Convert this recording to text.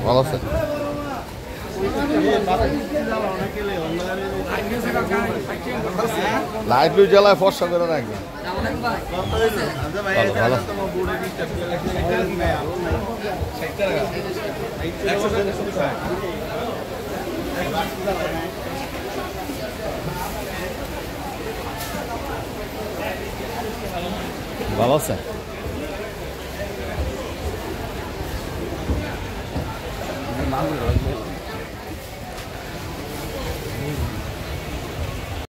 ভালো আছে? Light Luis জ্বালায় ফর্সা করে রাখবেন। ভালো ভালো আছে? মাগুর